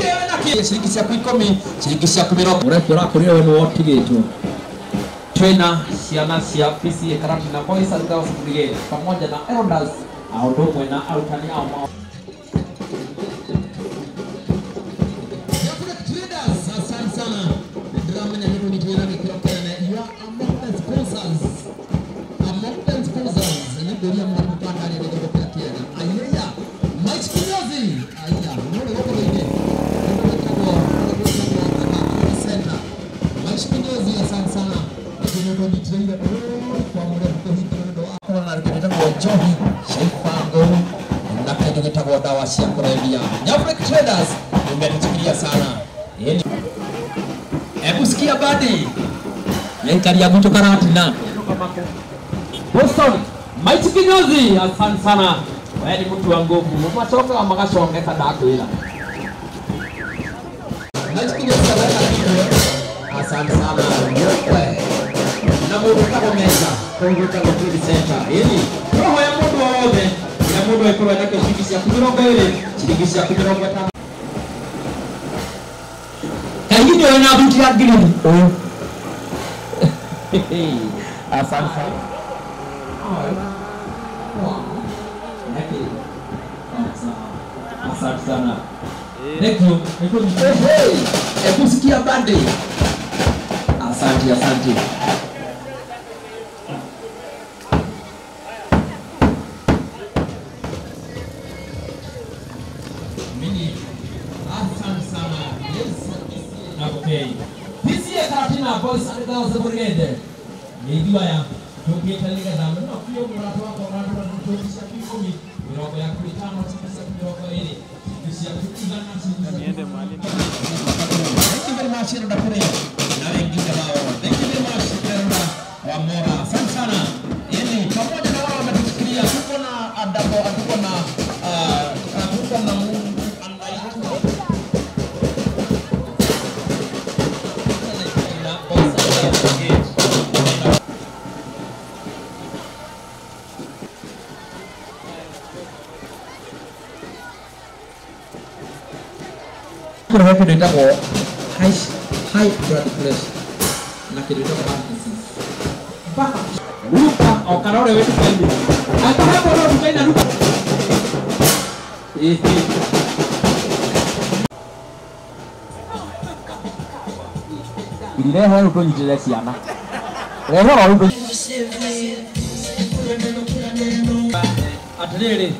shirikisha kuikomi shirikisha kumiro urefura kuriyo wenu wotigetu tena siana sia PC karati na Boys and Girls Brigade pamoja na Elders aondomwe na altani au dawa sia kulevya. Nyafrek Traders umetuchukulia sana. Hebu sikia badi. Yankari ya mtu karati na. Boston, Mighty Kinyozi asante sana. Wewe ni mtu wa nguvu. Mwachoka makashongeka dako ila. Mighty Kinyozi asante sana. Na mungu kama meza. Konguta kwa Free Center. Hili roho ya mundu wa wote. Ya mundu wa ikuwa nake shirikisha kumirongo ile. Shirikisha kumirongo tano. Kaingine wana buti ya green. Asante sana. Asante sana. Thank you. Hebu sikia bande. Asante, asante. Okay. This year Karatina Boys and Girls Brigade. Maybe I am to get a little down. No, you will not walk around to Tisha Kumi. We are going to return to the This year, thank you very much, Thank you very much, Wamora. Sansana. Yeni, pamoja na wao wametusikia. Tuko na adabu, tuko na Kurang kita dah kok high blood pressure nak kita dah Parkinson. Bah, lupa. Oh kalau orang itu kain. Apa yang orang kain nak lupa? Ini dah orang itu jelas siapa. Orang itu. Ada ni.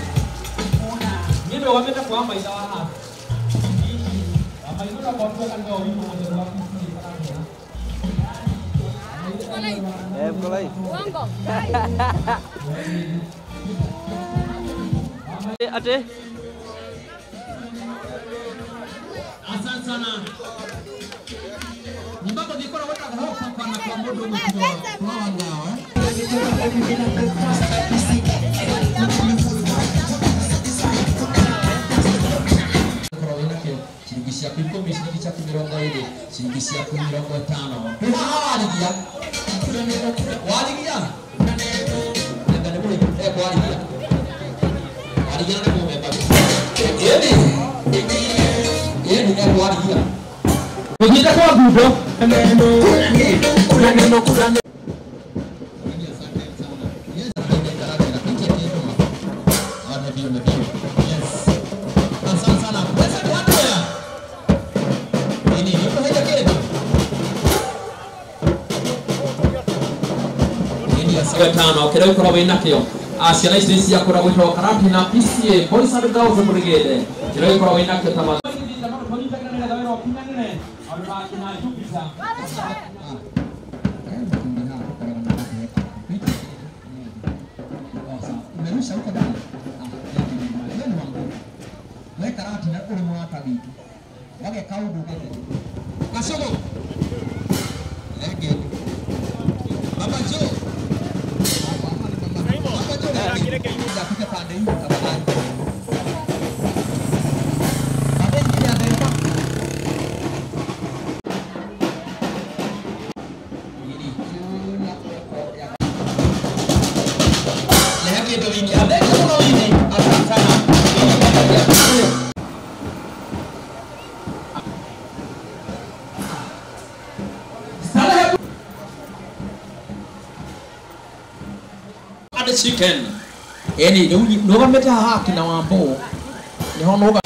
Ni dua orang kita kuam baik dah. Ade. Asante sana. Mbona niko na watu hapa kwa na kwa modo mkubwa. Kwa ngao. Shirikisha kuikomi shirikisha kumirongo ile shirikisha kumirongo tano waligia ndio ndio waligia ndio mmeba yeye ndio waligia wengine kwa gudo neno kuna tano kero ko rawe nakyo asiana isisi ya kora wito karati na PCA Boys and Girls Brigade kero ko rawe nakyo tama the chicken. Any no one better hack in our bowl. The Honoga.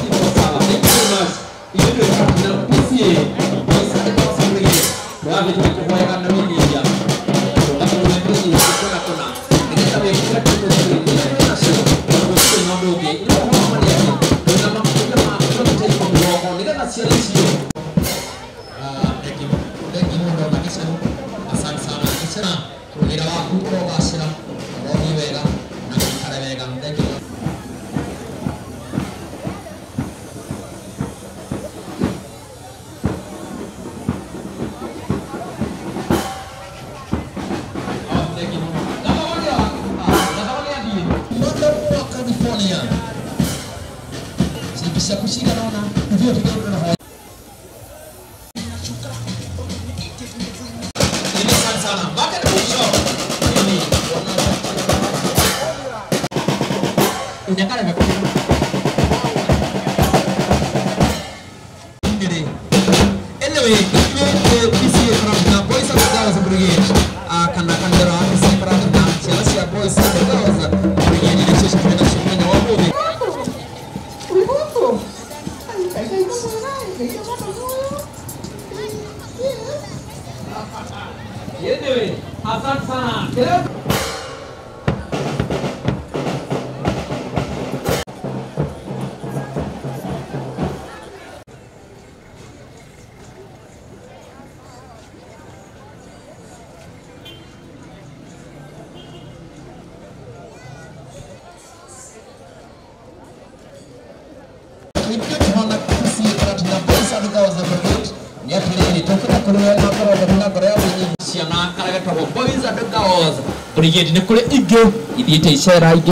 Brigade ni kule ige ibiyete ishera ige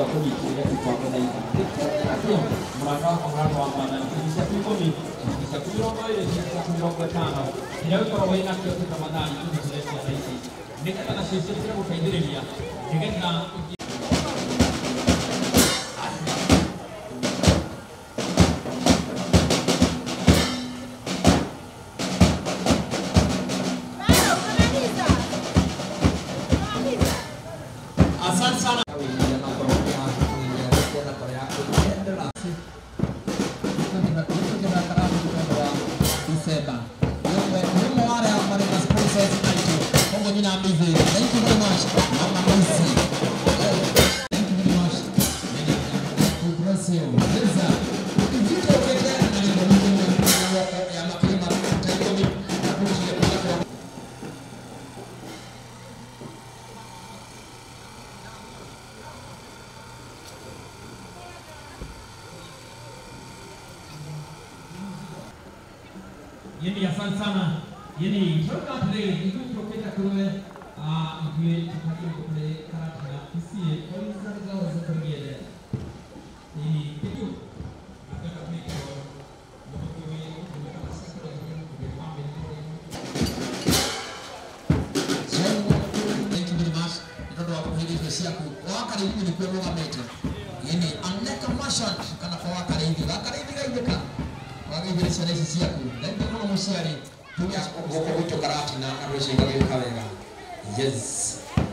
Yeni asante sana. Yeni toka today ikiwa tuketa kule ikiwa tukio kule karata na kisiye kwa hizo zao za kuingia. Ni kitu nataka kuiko Yeni aneka mashat kana kwa wakaribi gaibeka wagibiri sana sisi yako ndio kama msiari tuya ngoko wito karati na aroshe gaibeka wega yes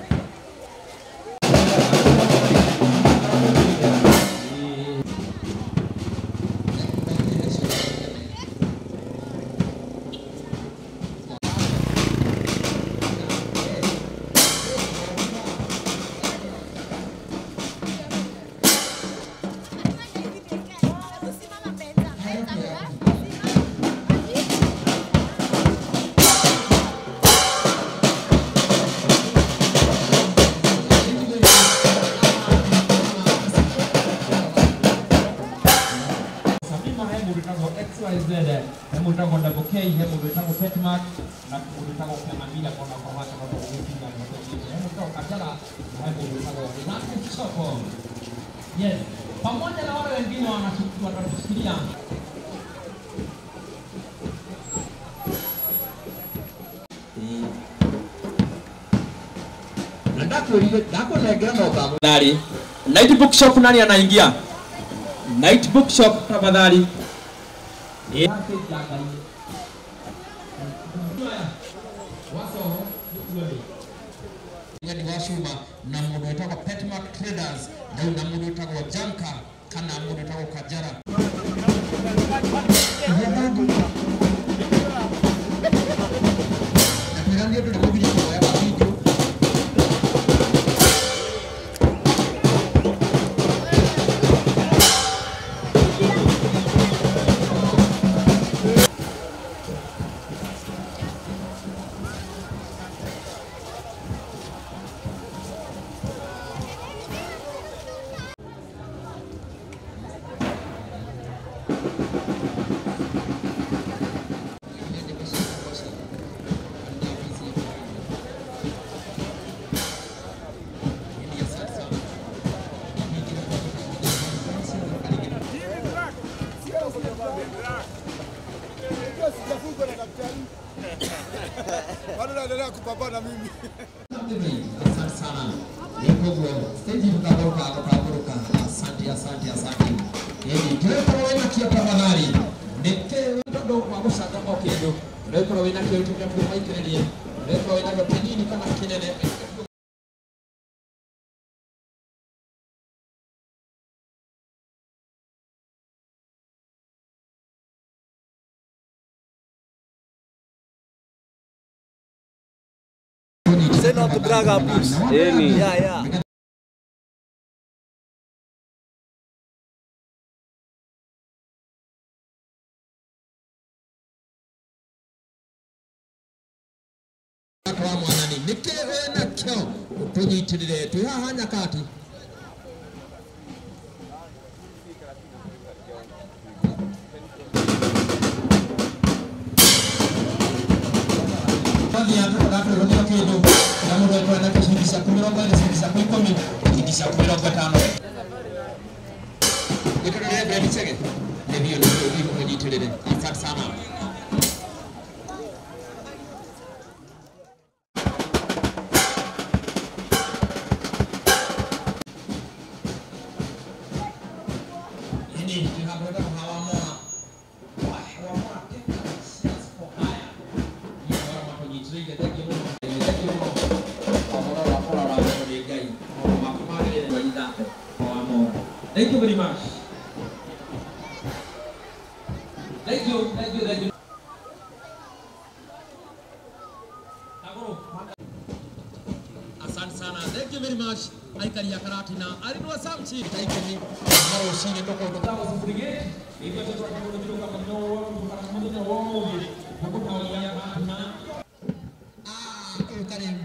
Yes, pamoja na wale wengine wanatufikiria Night bookshop nani anaingia? Night bookshop tafadhali. ngani washuma na mundu wetagwo Petmark Traders na mundu wetagwo Janka kana mundu wetagwo Kajara. Ndio tunakuja kwa video. Bado naendelea kupambana mimi. Asante sana. Niko stage tutaruka. Asante. Yeye ndio wena kia tafadhali. Neke ndo kwa kusanga kwa kido. Ndio wena kia tukia kwa ikrelie. Ndio wena kwa penini kama kinene. Send out the Braga boost. Yeah. Kwa mwanani nikewe na kyo tunyitirire tuhahanya kati baadhi ya watu wanataka kidogo na mmoja wetu anataka kushindisha 10 kidisha 15 nikiendelea bila cheke ndio tunyitirire. Asante sana. Thank you very much. Thank you. Asante sana. Thank you very much. Aikari ya karati na alinua samchi taikeni mara ushinde ndoko ndoko sifurige hivyo tatu kwa kama no kwa mmoja wao kwa ya na karibu.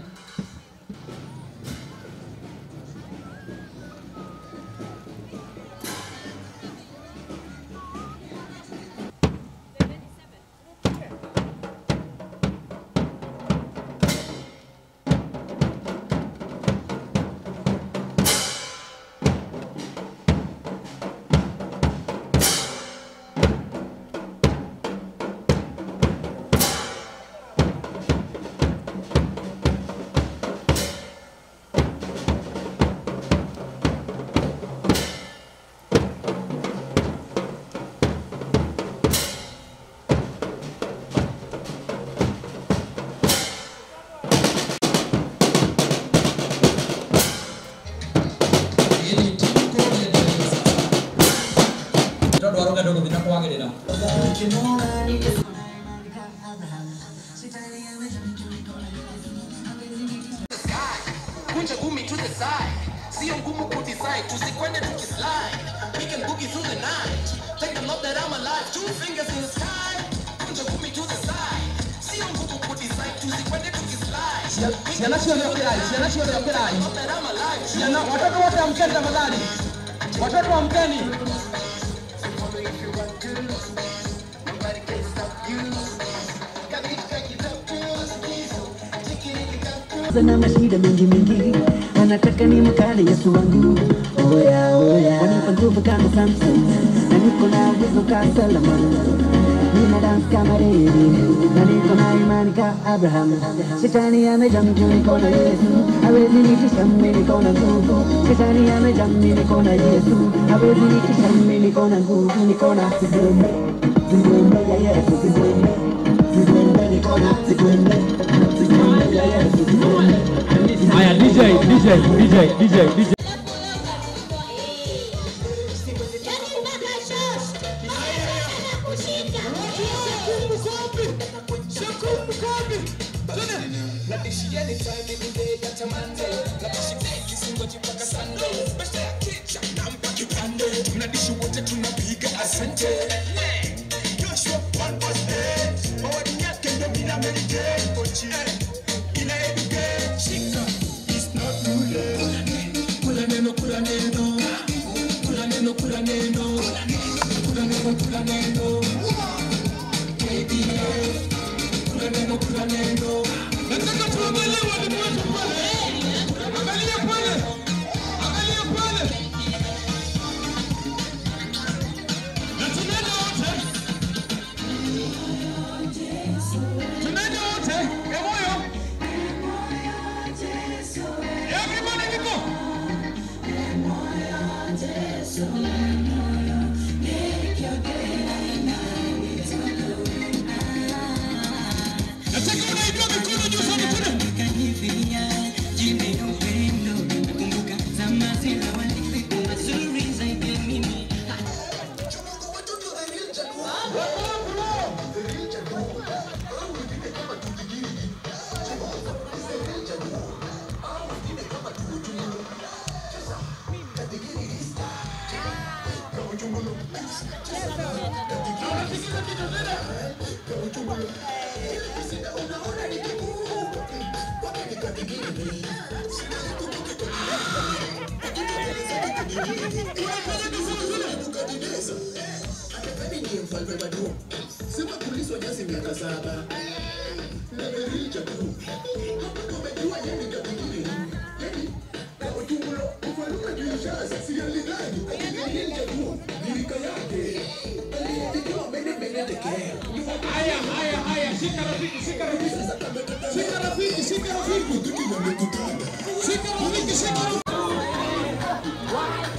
Kunja gumi to the side. Sio ngumu kudecide. Tusikwende tukislide. We can boogie through the night. Take the love that I'm alive. 2 fingers in the sky. Kunja gumi to the side. Sio ngumu kudecide. Tusikwende tukislide. Siana sio leo kirai. Siana watoto wote amkeni tafadhali. Watoto amkeni. Sana mashida mingi wanataka ni mkali Yesu wangu. Oya wanipa nguvu kama Samson na niko na uwezo kama Solomon. Nina dance kama David na niko na imani kama Abraham. Shetani amejaa mimi niko na Yesu, hawezi nitisha mimi niko na nguvu. Shetani amejaa mimi niko na Yesu, hawezi nitisha mimi niko na nguvu. Niko na Zimwembe ya Yesu, Zimwembe niko na Zimwembe ya Yesu. Haya DJ DJ. Shika rafiki.